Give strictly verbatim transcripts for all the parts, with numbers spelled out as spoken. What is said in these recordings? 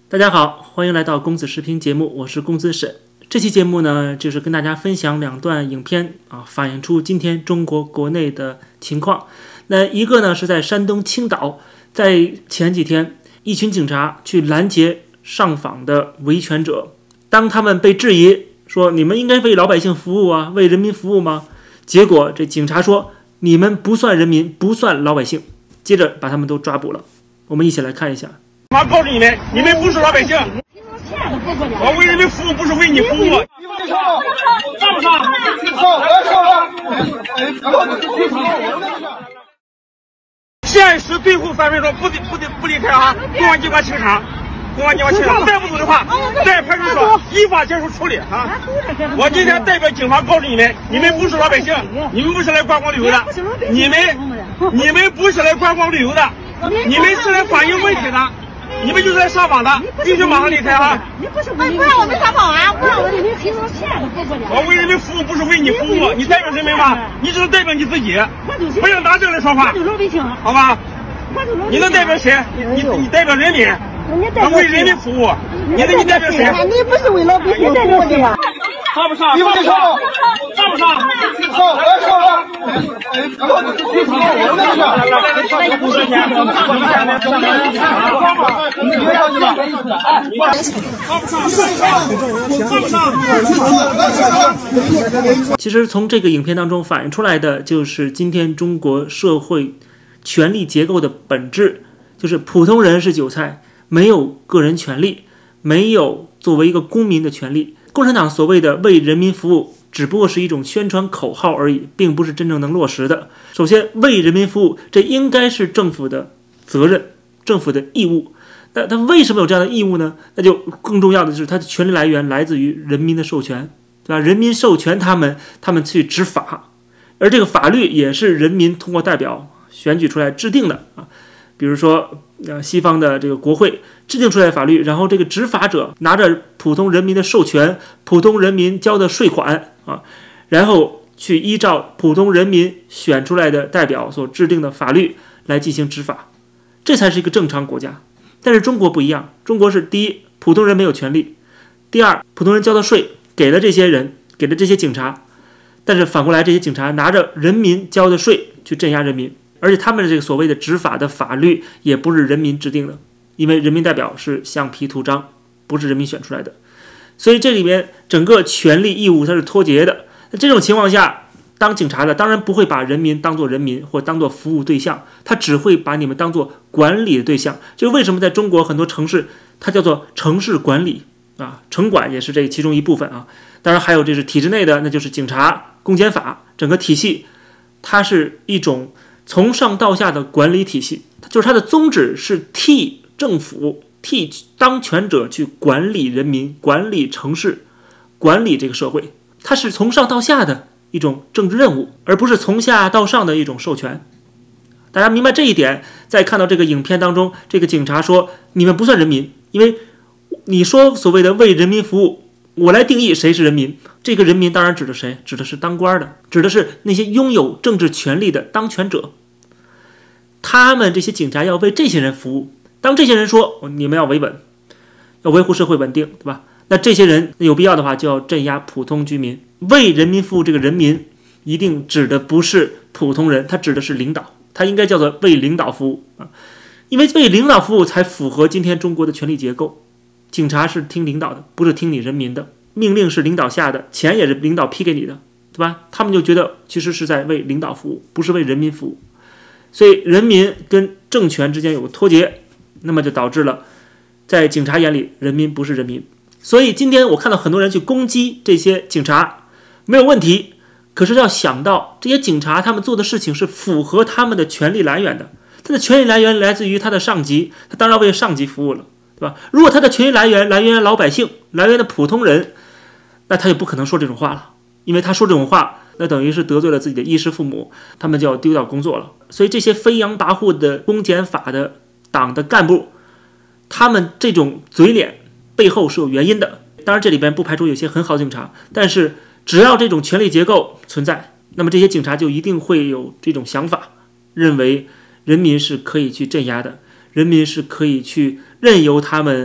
大家好，欢迎来到公子视频节目，我是公子沈。这期节目呢，就是跟大家分享两段影片啊，反映出今天中国国内的情况。那一个呢是在山东青岛，在前几天，一群警察去拦截上访的维权者，当他们被质疑说你们应该为老百姓服务啊，为人民服务吗？结果这警察说你们不算人民，不算老百姓，接着把他们都抓捕了。我们一起来看一下。 我告诉你们，你们不是老百姓，我为人民服务，不是为你服务。上不上？限时对付三分钟，不得不得不离开啊！公安机关清场，公安机关清场，再不走的话，在派出所依法接受处理啊！我今天代表警方告诉你们，你们不是老百姓，你们不是来观光旅游的，你们你们不是来观光旅游的，你们是来反映问题的。你们就是来上访的，必须马上离开啊！ 你不是不让我们上访啊！不让我们提出钱都不过来。 我为人民服务，不是为你服务。你代表人民吗？你只能代表你自己，不要拿这个来说话，好吧？你能代表谁？你你你代表人民，为人民服务。你那你代表谁？ 你不是为老百姓服务的吗？ 上不上？上不上？上不上？ 上来上来！哎，然后你退场了，我那个。你别上去吧。 上不上？上不上？ 其实从这个影片当中反映出来的，就是今天中国社会权力结构的本质，就是普通人是韭菜，没有个人权利，没有作为一个公民的权利。共产党所谓的为人民服务，只不过是一种宣传口号而已，并不是真正能落实的。首先，为人民服务，这应该是政府的责任，政府的义务。那他为什么有这样的义务呢？那就更重要的就是他的权利来源来自于人民的授权，对吧？人民授权他们，他们去执法，而这个法律也是人民通过代表选举出来制定的啊。比如说，呃，西方的这个国会制定出来的法律，然后这个执法者拿着普通人民的授权、普通人民交的税款啊，然后去依照普通人民选出来的代表所制定的法律来进行执法，这才是一个正常国家。但是中国不一样，中国是第一，普通人没有权利；第二，普通人交的税给了这些人，给了这些警察，但是反过来，这些警察拿着人民交的税去镇压人民。而且他们的这个所谓的执法的法律也不是人民制定的，因为人民代表是橡皮图章，不是人民选出来的，所以这里面整个权利义务它是脱节的。那这种情况下，当警察的当然不会把人民当作人民或当作服务对象，他只会把你们当作管理的对象。就为什么在中国很多城市它叫做城市管理啊，城管也是这其中一部分啊。当然还有这是体制内的，那就是警察、公检法整个体系，它是一种从上到下的管理体系，就是它的宗旨是替政府、替当权者去管理人民、管理城市、管理这个社会。它是从上到下的一种政治任务，而不是从下到上的一种授权。大家明白这一点，再看到这个影片当中，这个警察说你们不算人民，因为你说所谓的为人民服务，我来定义谁是人民。这个人民当然指的谁？指的是当官的，指的是那些拥有政治权力的当权者。他们这些警察要为这些人服务。当这些人说你们要维稳，要维护社会稳定，对吧？那这些人有必要的话就要镇压普通居民。为人民服务，这个人民一定指的不是普通人，他指的是领导，他应该叫做为领导服务啊，因为为领导服务才符合今天中国的权力结构。警察是听领导的，不是听你人民的。命令是领导下的，钱也是领导批给你的，对吧？他们就觉得其实是在为领导服务，不是为人民服务。所以人民跟政权之间有个脱节，那么就导致了在警察眼里人民不是人民。所以今天我看到很多人去攻击这些警察没有问题，可是要想到这些警察他们做的事情是符合他们的权利来源的，他的权利来源来自于他的上级，他当然为上级服务了，对吧？如果他的权利来源来源于老百姓，来源的普通人，那他就不可能说这种话了，因为他说这种话那等于是得罪了自己的衣食父母，他们就要丢掉工作了。所以这些飞扬跋扈的公检法的党的干部，他们这种嘴脸背后是有原因的。当然这里边不排除有些很好的警察，但是只要这种权力结构存在，那么这些警察就一定会有这种想法，认为人民是可以去镇压的，人民是可以去任由他们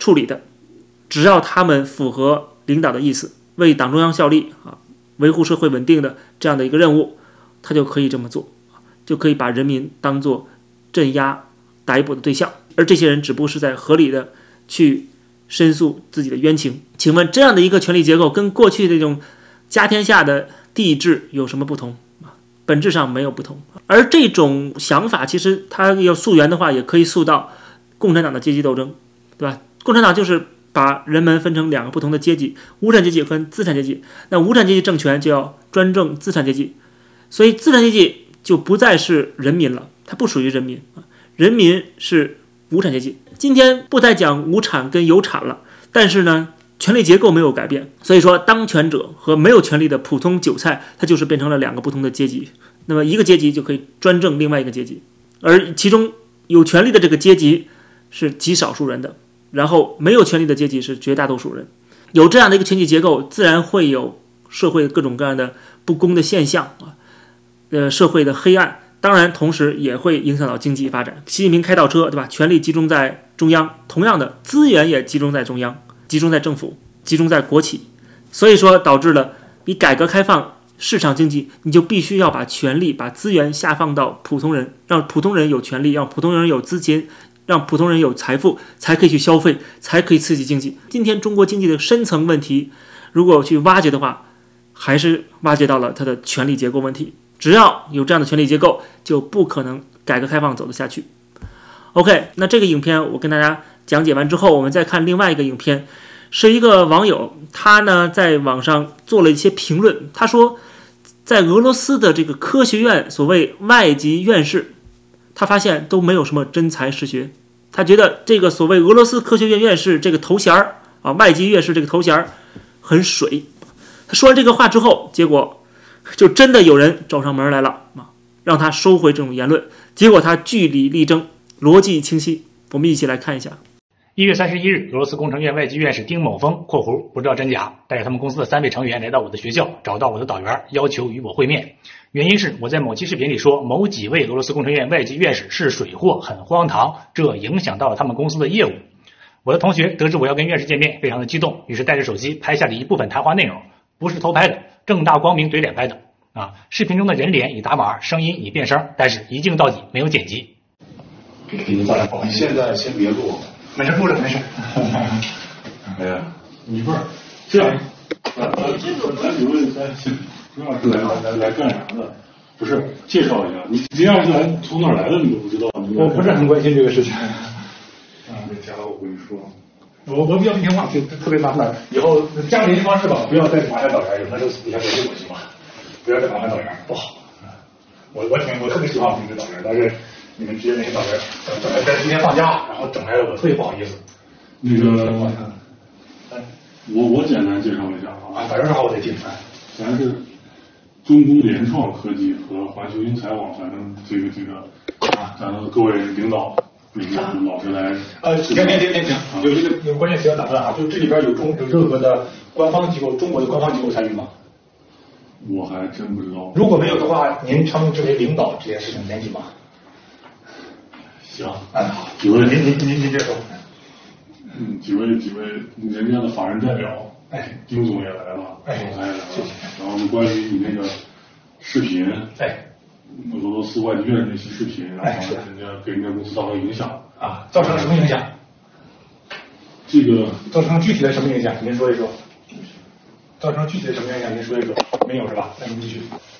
处理的，只要他们符合领导的意思，为党中央效力啊，维护社会稳定的这样的一个任务，他就可以这么做，就可以把人民当作镇压逮捕的对象，而这些人只不过是在合理的去申诉自己的冤情。请问这样的一个权力结构跟过去这种家天下的帝制有什么不同？本质上没有不同。而这种想法其实它要溯源的话，也可以溯到共产党的阶级斗争，对吧？共产党就是把人们分成两个不同的阶级，无产阶级和资产阶级。那无产阶级政权就要专政资产阶级，所以资产阶级就不再是人民了，它不属于人民，人民是无产阶级。今天不再讲无产跟有产了，但是呢，权力结构没有改变，所以说当权者和没有权力的普通韭菜，它就是变成了两个不同的阶级。那么一个阶级就可以专政另外一个阶级，而其中有权力的这个阶级是极少数人的，然后没有权力的阶级是绝大多数人。有这样的一个群体结构，自然会有社会各种各样的不公的现象啊，呃，社会的黑暗。当然，同时也会影响到经济发展。习近平开倒车，对吧？权力集中在中央，同样的资源也集中在中央，集中在政府，集中在国企。所以说，导致了你改革开放市场经济，你就必须要把权力、把资源下放到普通人，让普通人有权利，让普通人有资金，让普通人有财富，才可以去消费，才可以刺激经济。今天中国经济的深层问题，如果去挖掘的话，还是挖掘到了它的权力结构问题。只要有这样的权力结构，就不可能改革开放走得下去。OK， 那这个影片我跟大家讲解完之后，我们再看另外一个影片，是一个网友，他呢在网上做了一些评论。他说，在俄罗斯的这个科学院所谓外籍院士，他发现都没有什么真才实学。他觉得这个所谓俄罗斯科学院院士这个头衔儿啊，外籍院士这个头衔儿很水。他说完这个话之后，结果就真的有人找上门来了啊，让他收回这种言论。结果他据理力争，逻辑清晰。我们一起来看一下。 一月三十一日，俄罗斯工程院外籍院士丁某峰（括弧不知道真假）带着他们公司的三位成员来到我的学校，找到我的导员，要求与我会面。原因是我在某期视频里说某几位俄罗斯工程院外籍院士是水货，很荒唐，这影响到了他们公司的业务。我的同学得知我要跟院士见面，非常的激动，于是带着手机拍下了一部分谈话内容，不是偷拍的，正大光明怼脸拍的啊！视频中的人脸已打码，声音已变声，但是一镜到底，没有剪辑。 现在先别录， 没事，录着没事。 哎呀， 你不是这样，咱咱咱几位咱主要是来来来干啥的？不是介绍一下，你这样是来从哪儿来的你都不知道。 我不是很关心这个事情。 啊，这家伙我跟你说， 我我比较不听话，就特别麻烦。以后加联系方式吧，不要再麻烦导员，有的时候底下联系我行吗？不要再麻烦导员，不好。我我挺我特别喜欢我们这导员，但是你们直接联系导员，导员在今天放假，然后整来了，我特别不好意思。 那个，我我简单介绍一下啊， 导员是好，我得进。 咱是中工联创科技和环球英才网，反正这个这个啊，咱们各位领导。那个老师来， 呃，停停停停停，有一个有关键词要打断啊，就这里边有中有任何的官方机构，中国的官方机构参与吗？ 我还真不知道。 如果没有的话，您称之为领导这件事情严谨吗？ 行， 哎好， 几位您您您您接受。 嗯，几位几位人家的法人代表， 哎， 丁总也来了， 哎， 总裁也来了，然后关于你那个视频， 哎。 俄罗斯外籍院那些视频，然后人家给人家公司造成影响啊，造成了什么影响？ 这个造成具体的什么影响？您说一说。造成具体的什么影响？您说一说。没有是吧？那您继续。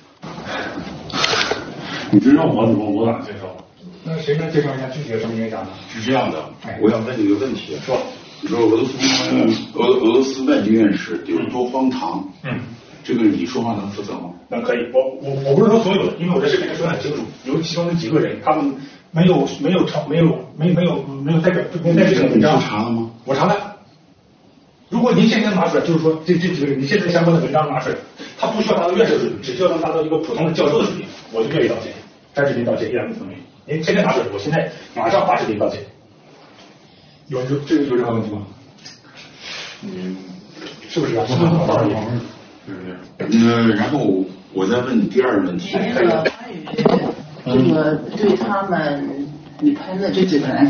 你这让我怎么我咋介绍？ 那谁能介绍一下具体的什么影响呢？ 是这样的，我想问你个问题， 说， 你说俄罗斯俄俄罗斯外籍院士有多荒唐？ 嗯。 这个你说话能负责吗？ 那可以，我我我不是说所有的，因为我在视频里说的很清楚，有其中的几个人，他们没有没有成没有没没有没有代表没有代表这个文章。 你查了吗？ 我查了。如果您现在拿出来，就是说这这几个人，你现在相关的文章拿出来，他不需要达到院士水平，只需要能达到一个普通的教授的水平，我就愿意道歉，在这里道歉依然不同意。您现在拿出来，我现在马上发视频道歉。有有这个有任何问题吗？ 嗯， 是不是啊？是不是不好意思？ 对对。呃，然后我再问你第二个问题。 那个关于这个对他们，你喷的这几个人，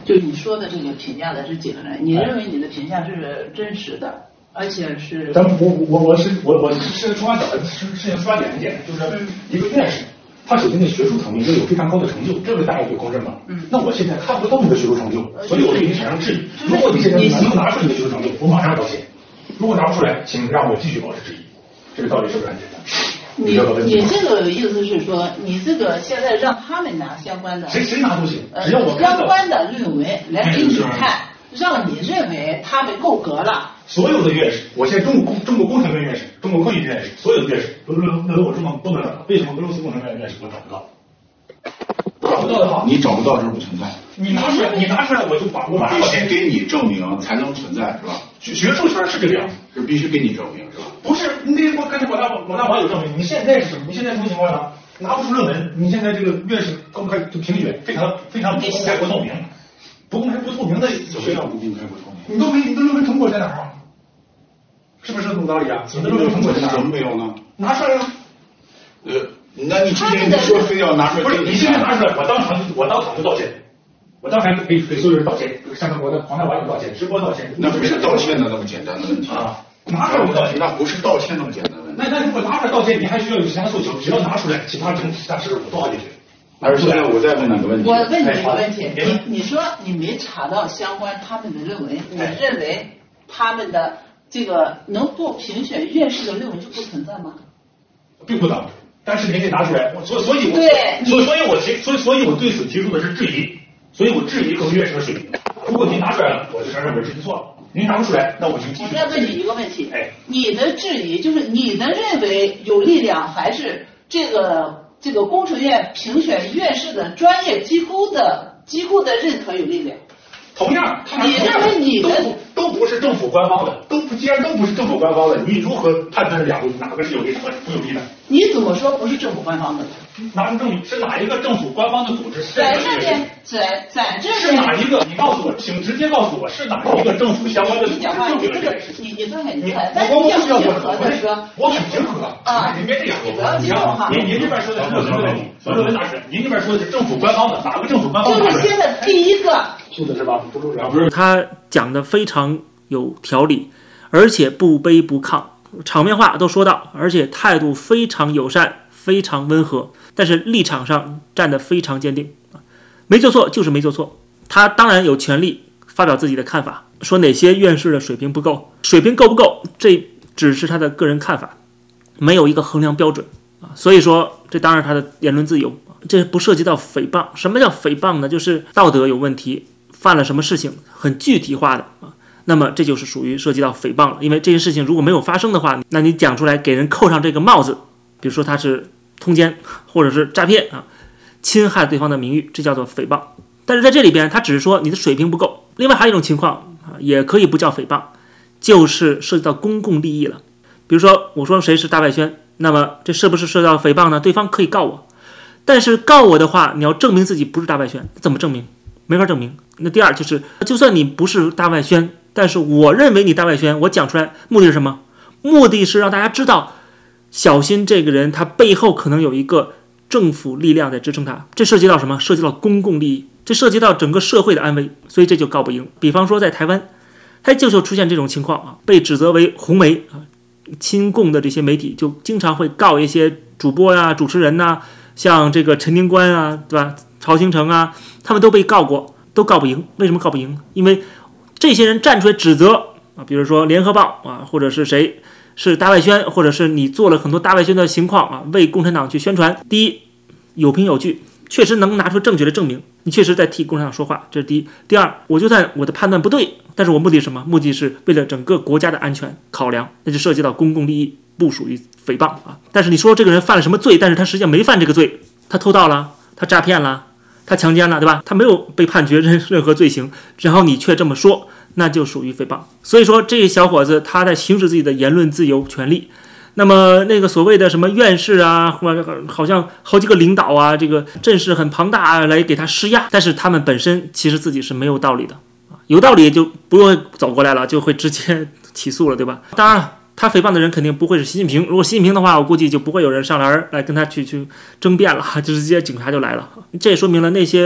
就你说的这个评价的这几个人，你认为你的评价是真实的，而且是？ 咱我我我是我我是出发点事事情出发点很简单，就是一个院士，他首先在学术层面要有非常高的成就，这个大家有公认吗？嗯。那我现在看不到你的学术成就，所以我对你产生质疑。如果你现在能拿出你的学术成就，我马上道歉；如果拿不出来，请让我继续保持质疑。这个道理是不是很简单？ 你你这个意思是说，你这个现在让他们拿相关的， 谁谁拿都行，只要我相关的论文来给你看，让你认为他们够格了。 所有的院士，我现在中国工中国工程院院士、中国科学院院士，所有的院士都都都我这么都能找到，为什么俄罗斯工程院院士我找不到？找不到的话， 你找不到是不存在。 你拿出来，你拿出来，我就把我马上必须给你证明才能存在，是吧？ 学学术圈是这个样子， 是必须给你证明，是吧？ 不是，你得我跟着我大我大网友证明。你现在是什么？你现在什么情况呢？拿不出论文，你现在这个院士公开就评选非常非常不公开不透明，不公开不透明的怎么样不公开不透明？ 你都没你的论文成果在哪儿啊？是不是这种道理啊？你的论文成果在哪儿？ 怎么没有呢？ 拿出来了。 呃，那你之前你说非要拿出来， 不是你现在拿出来，我当场我当场就道歉。我当然可以给所有人道歉，向我的广大网友道歉，直播道歉。 那不是道歉的那么简单的问题啊！拿出来道歉， 那不是道歉那么简单的问题。 那那如果拿出来道歉，你还需要有其他诉求，只要拿出来，其他整其他事我都好解决。 而现在我再问你个问题， 我问你一个问题，你你说你没查到相关他们的论文，你认为他们的这个能够评选院士的论文就不存在吗？ 并不能，但是您得拿出来，我所所以我对， 所所以我提所以所以我对此提出的是质疑。所以我质疑各位院士的水平。如果您拿出来了，我就承认我质疑错了；您拿不出来，那我就继续。 我再问你一个问题， 哎， 你的质疑就是你的认为有力量，还是这个这个工程院评选院士的专业机构的机构的认可有力量？ 同样， 你认为你的都不是政府官方的，都不既然都不是政府官方的，你如何判断两个哪个是有利，哪个是不有利的？ 你怎么说不是政府官方的？ 拿出证据是哪一个政府官方的组织？ 在这边，在在这边是哪一个？你告诉我，请直接告诉我是哪一个政府相关的组织？ 你讲话，你这个，你你看看，你看，但是我你要我平和的说， 我很平和啊， 您别这样， 你不要激动哈。 您您这边说的是论文问题，论文大师，您这边说的是政府官方的，哪个政府官方？ 就是现在第一个， 是的是吧？ 不是，他讲的非常有条理，而且不卑不亢，场面话都说到，而且态度非常友善，非常温和，但是立场上站得非常坚定，没做错就是没做错。他当然有权利发表自己的看法，说哪些院士的水平不够，水平够不够，这只是他的个人看法，没有一个衡量标准啊。所以说，这当然他的言论自由，这不涉及到诽谤。什么叫诽谤呢？就是道德有问题，犯了什么事情，很具体化的啊。那么这就是属于涉及到诽谤了，因为这件事情如果没有发生的话，那你讲出来给人扣上这个帽子，比如说他是通奸或者是诈骗啊，侵害对方的名誉，这叫做诽谤。但是在这里边，他只是说你的水平不够。另外还有一种情况啊，也可以不叫诽谤，就是涉及到公共利益了。比如说我说谁是大外宣，那么这是不是涉及到诽谤呢？对方可以告我，但是告我的话，你要证明自己不是大外宣，怎么证明？没法证明。那第二就是，就算你不是大外宣，但是我认为你大外宣，我讲出来目的是什么？目的是让大家知道，小新这个人他背后可能有一个政府力量在支撑他。这涉及到什么？涉及到公共利益，这涉及到整个社会的安危，所以这就告不赢。比方说在台湾，它就是出现这种情况啊，被指责为红媒啊、亲共的这些媒体就经常会告一些主播呀、啊、主持人呐、啊，像这个陈宁官啊，对吧？曹兴诚啊，他们都被告过，都告不赢。为什么告不赢？因为这些人站出来指责啊，比如说联合报啊，或者是谁是大外宣，或者是你做了很多大外宣的情况啊，为共产党去宣传。第一，有凭有据，确实能拿出证据来证明你确实在替共产党说话，这是第一。第二，我就算我的判断不对，但是我目的是什么？目的是为了整个国家的安全考量，那就涉及到公共利益，不属于诽谤啊。但是你说这个人犯了什么罪，但是他实际上没犯这个罪，他偷盗了，他诈骗了，他强奸了，对吧？他没有被判决任任何罪行，然后你却这么说，那就属于诽谤。所以说，这小伙子他在行使自己的言论自由权利。那么那个所谓的什么院士啊，或者好像好几个领导啊，这个阵势很庞大啊，来给他施压，但是他们本身其实自己是没有道理的啊，有道理就不会走过来了，就会直接起诉了，对吧？当然了，他诽谤的人肯定不会是习近平，如果习近平的话，我估计就不会有人上来来跟他去去争辩了，就直接警察就来了。这也说明了那些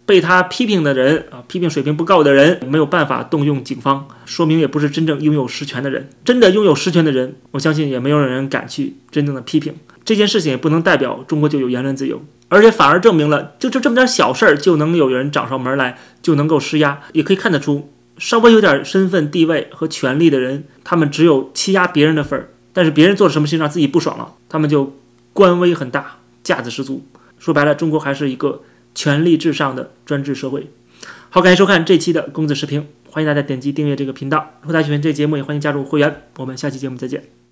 被他批评的人啊，批评水平不够的人没有办法动用警方，说明也不是真正拥有实权的人。真的拥有实权的人，我相信也没有人敢去真正的批评这件事情，也不能代表中国就有言论自由，而且反而证明了就就这么点小事儿就能有人找上门来，就能够施压。也可以看得出，稍微有点身份地位和权力的人，他们只有欺压别人的份儿，但是别人做了什么事情让自己不爽了，他们就官威很大，架子十足。说白了，中国还是一个权力至上的专制社会。好，感谢收看这期的公子视频，欢迎大家点击订阅这个频道。如果大家喜欢这个节目，也欢迎加入会员。我们下期节目再见。